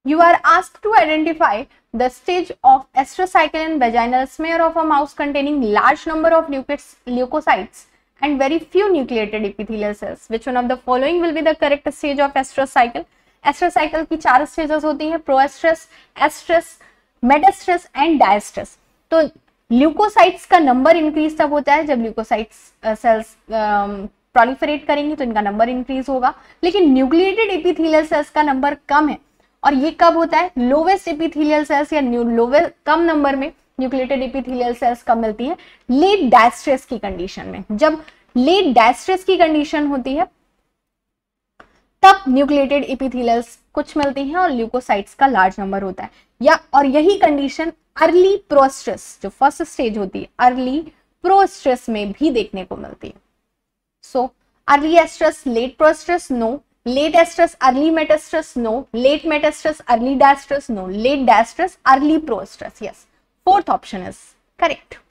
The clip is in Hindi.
You are asked to identify the stage of astrocycle in vaginal smear of a mouse containing large number of leukocytes and very few nucleated epithelial cells. Which one of the following will be the correct stage of astrocycle? एस्ट्रोसाइकल की 4 स्टेजेस होती हैं, प्रोएस्ट्रस, एस्ट्रस, मेटास्ट्रस एंड डायस्ट्रस. तो ल्यूकोसाइट्स का नंबर इंक्रीज तब होता है जब ल्यूकोसाइट्स सेल्स प्रोलिफरेट करेंगे तो इनका नंबर इंक्रीज होगा, लेकिन न्यूक्लिएटेड एपिथेलियल सेल्स का नंबर कम है. और ये कब होता है? लोवेस्ट एपिथेलियल सेल्स या कम नंबर में न्यूक्लिएटेड एपिथेलियल सेल्स कब मिलती है? लेट डायस्ट्रेस की कंडीशन में. जब लेट डायस्ट्रेस की कंडीशन होती है तब न्यूक्लिएटेड एपिथेलियल्स कुछ मिलती हैं और ल्यूकोसाइट्स का लार्ज नंबर होता है. और यही कंडीशन अर्ली प्रोस्ट्रस, जो फर्स्ट स्टेज होती है, अर्ली प्रोस्ट्रस में भी देखने को मिलती है. So early estrus, late proestrus, no. Late estrus, early metestrus, no. Late metestrus, early diestrus, no. Late diestrus, early proestrus. Yes, fourth option is correct.